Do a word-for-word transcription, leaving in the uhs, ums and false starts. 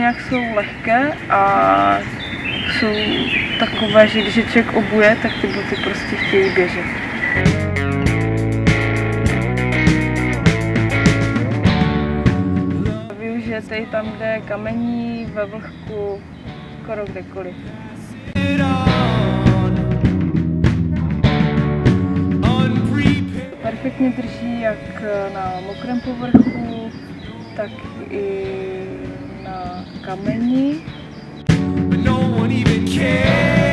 nějak jsou lehké a jsou takové, že když je člověk obuje, tak ty boty prostě chtějí běžet. Využijete ji tam, kde je kamení, ve vlhku, skoro kdekoliv. Perfektně drží jak na mokrém povrchu, tak i na kameni.